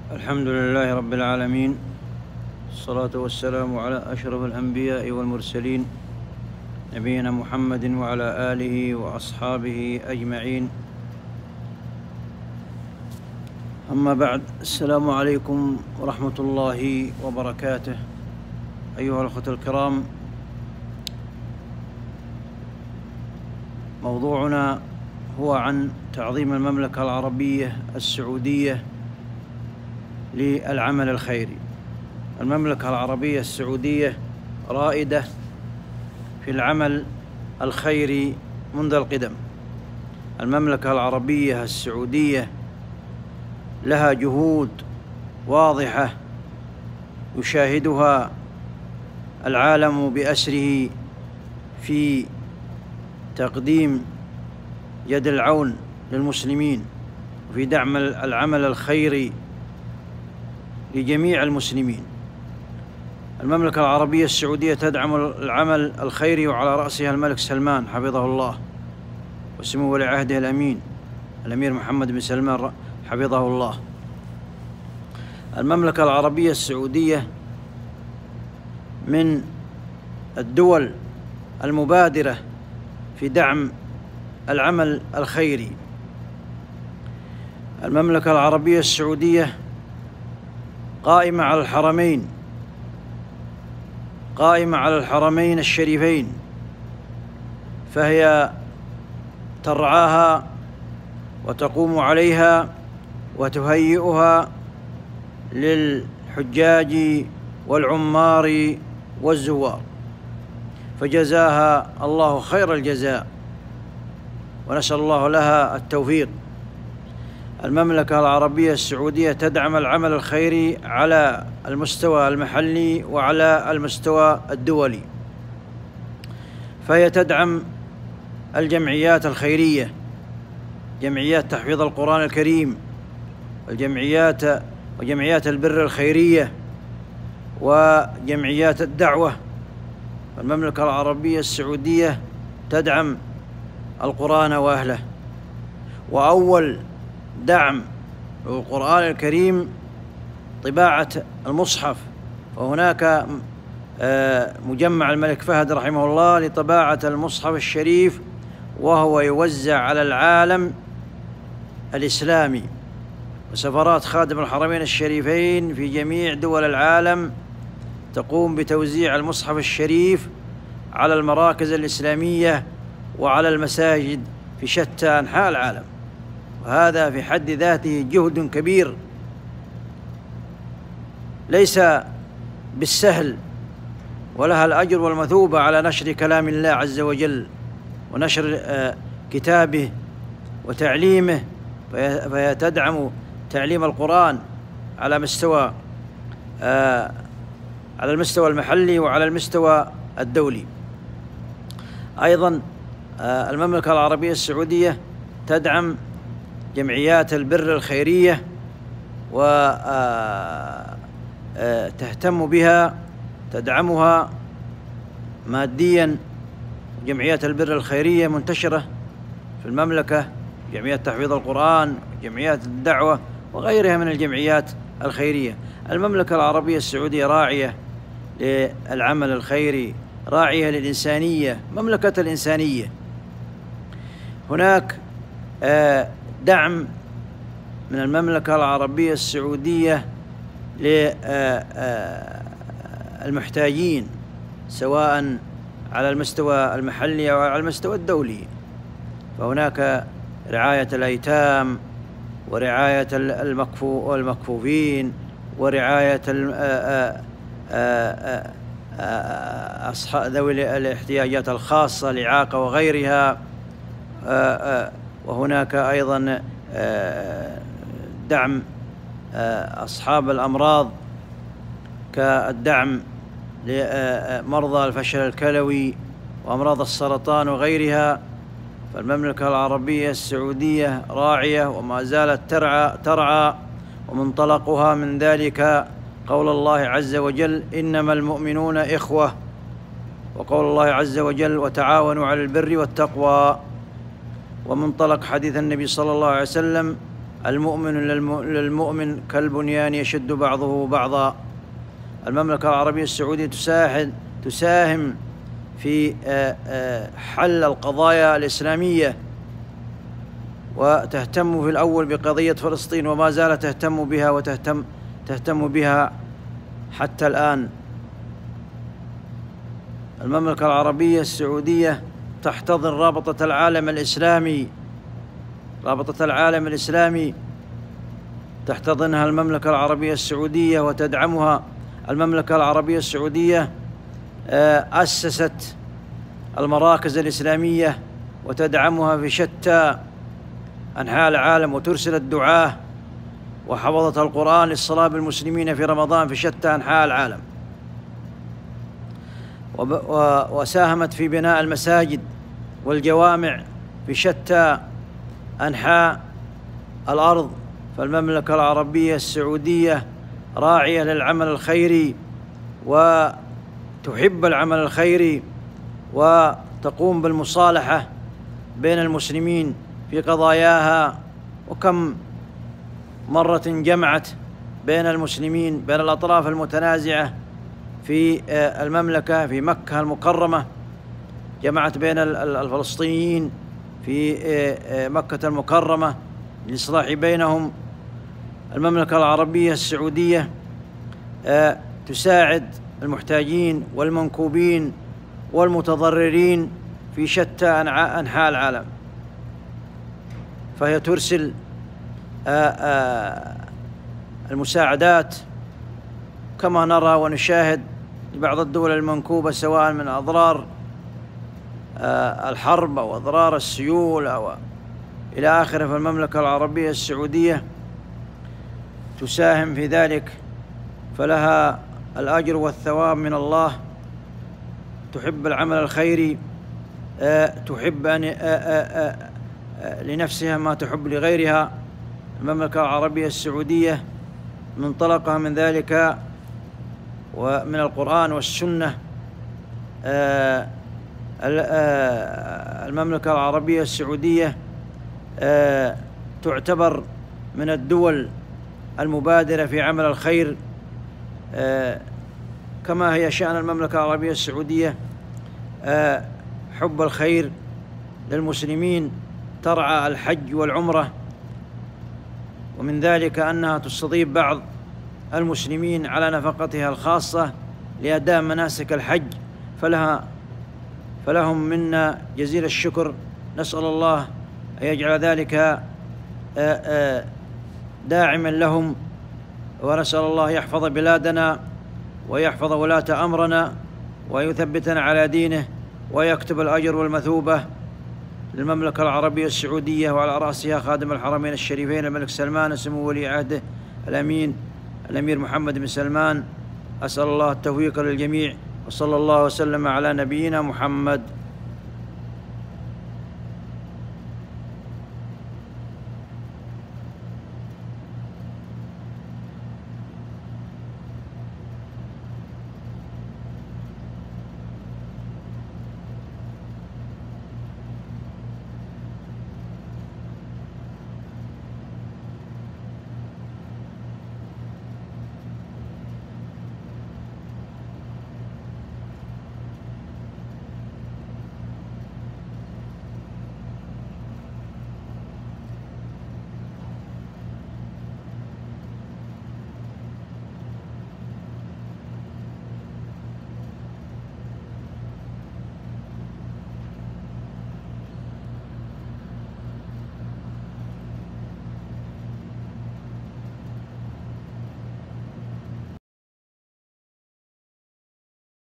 الحمد لله رب العالمين، الصلاة والسلام على أشرف الأنبياء والمرسلين، نبينا محمد وعلى آله وأصحابه أجمعين. أما بعد، السلام عليكم ورحمة الله وبركاته. أيها الأخوة الكرام، موضوعنا هو عن تعظيم المملكة العربية السعودية للعمل الخيري. المملكة العربية السعودية رائدة في العمل الخيري منذ القدم. المملكة العربية السعودية لها جهود واضحة يشاهدها العالم بأسره في تقديم يد العون للمسلمين وفي دعم العمل الخيري لجميع المسلمين. المملكة العربية السعودية تدعم العمل الخيري، وعلى رأسها الملك سلمان حفظه الله وسمو ولي عهده الأمين الأمير محمد بن سلمان حفظه الله. المملكة العربية السعودية من الدول المبادرة في دعم العمل الخيري. المملكة العربية السعودية قائمة على الحرمين الشريفين، فهي ترعاها وتقوم عليها وتهيئها للحجاج والعمار والزوار، فجزاها الله خير الجزاء ونسأل الله لها التوفيق. المملكة العربية السعودية تدعم العمل الخيري على المستوى المحلي وعلى المستوى الدولي، فهي تدعم الجمعيات الخيرية، جمعيات تحفيظ القرآن الكريم، وجمعيات البر الخيرية، وجمعيات الدعوة. المملكة العربية السعودية تدعم القرآن وأهله، وأول دعم القرآن الكريم طباعة المصحف، وهناك مجمع الملك فهد رحمه الله لطباعة المصحف الشريف، وهو يوزع على العالم الإسلامي، وسفرات خادم الحرمين الشريفين في جميع دول العالم تقوم بتوزيع المصحف الشريف على المراكز الإسلامية وعلى المساجد في شتى أنحاء العالم، وهذا في حد ذاته جهد كبير ليس بالسهل، ولها الأجر والمثوبة على نشر كلام الله عز وجل ونشر كتابه وتعليمه. فهي تدعم تعليم القرآن على المستوى المحلي وعلى المستوى الدولي. أيضا المملكة العربية السعودية تدعم جمعيات البر الخيرية وتهتم بها، تدعمها ماديا. جمعيات البر الخيرية منتشرة في المملكة، جمعيات تحفيظ القرآن، جمعيات الدعوة، وغيرها من الجمعيات الخيرية. المملكة العربية السعودية راعية للعمل الخيري، راعية للإنسانية، مملكة الإنسانية. هناك دعم من المملكة العربية السعودية للمحتاجين، سواء على المستوى المحلي أو على المستوى الدولي. فهناك رعاية الأيتام، ورعاية المكفوفين، ورعاية ذوي الاحتياجات الخاصة، الإعاقة وغيرها. وهناك أيضا دعم أصحاب الأمراض، كالدعم لمرضى الفشل الكلوي وأمراض السرطان وغيرها. فالمملكة العربية السعودية راعية وما زالت ترعى، ومنطلقها من ذلك قول الله عز وجل: إنما المؤمنون إخوة، وقول الله عز وجل: وتعاونوا على البر والتقوى. ومنطلق حديث النبي صلى الله عليه وسلم المؤمن للمؤمن كالبنيان يشد بعضه بعضا. المملكة العربية السعودية تساهم في حل القضايا الإسلامية، وتهتم في الأول بقضية فلسطين، وما زالت تهتم بها تهتم بها حتى الآن. المملكة العربية السعودية تحتضن رابطة العالم الإسلامي، تحتضنها المملكة العربية السعودية وتدعمها. المملكة العربية السعودية أسست المراكز الإسلامية وتدعمها في شتى أنحاء العالم، وترسل الدعاة وحفظة القرآن للصلاة بالمسلمين في رمضان في شتى أنحاء العالم، وساهمت في بناء المساجد والجوامع في شتى أنحاء الأرض. فالمملكة العربية السعودية راعية للعمل الخيري وتحب العمل الخيري، وتقوم بالمصالحة بين المسلمين في قضاياها. وكم مرة جمعت بين المسلمين، بين الأطراف المتنازعة في المملكة، في مكة المكرمة، جمعت بين الفلسطينيين في مكة المكرمة للإصلاح بينهم. المملكة العربية السعودية تساعد المحتاجين والمنكوبين والمتضررين في شتى أنحاء العالم، فهي ترسل المساعدات كما نرى ونشاهد لبعض الدول المنكوبة، سواء من أضرار الحرب أو أضرار السيول أو إلى آخره. فالمملكة العربية السعودية تساهم في ذلك، فلها الأجر والثواب من الله. تحب العمل الخيري، تحب لنفسها ما تحب لغيرها. المملكة العربية السعودية منطلقها من ذلك ومن القرآن والسنة. المملكة العربية السعودية تعتبر من الدول المبادرة في عمل الخير، كما هي شأن المملكة العربية السعودية حب الخير للمسلمين، ترعى الحج والعمرة، ومن ذلك أنها تستضيف بعض المسلمين على نفقتها الخاصة لأداء مناسك الحج، فلهم منا جزيل الشكر. نسأل الله أن يجعل ذلك داعما لهم، ونسأل الله يحفظ بلادنا ويحفظ ولاة أمرنا ويثبتنا على دينه، ويكتب الأجر والمثوبة للمملكة العربية السعودية، وعلى رأسها خادم الحرمين الشريفين الملك سلمان سمو ولي عهده الأمير محمد بن سلمان. أسأل الله التوفيق للجميع، وصلى الله وسلم على نبينا محمد.